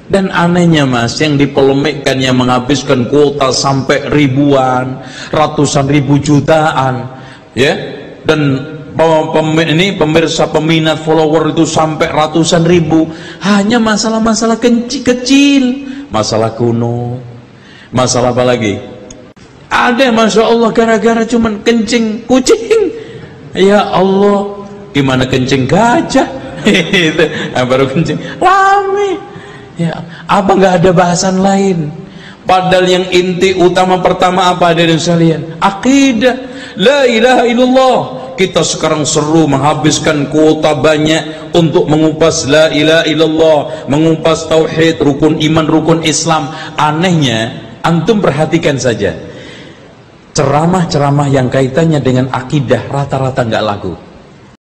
Dan anehnya Mas, yang dipolemikkan yang menghabiskan kuota sampai ribuan, ratusan ribu jutaan, ya, dan ini pemirsa peminat follower itu sampai ratusan ribu, hanya masalah-masalah kecil, masalah kuno, masalah apa lagi? Ada, masya Allah, gara-gara cuman kencing kucing, ya Allah, gimana kencing gajah, itu baru kencing rame. Ya, apa nggak ada bahasan lain? Padahal yang inti utama pertama apa dari sekalian? Akidah, la ilaha illallah. Kita sekarang seru menghabiskan kuota banyak untuk mengupas la ilaha illallah, mengupas tauhid, rukun iman, rukun Islam. Anehnya, antum perhatikan saja, ceramah-ceramah yang kaitannya dengan akidah rata-rata nggak laku.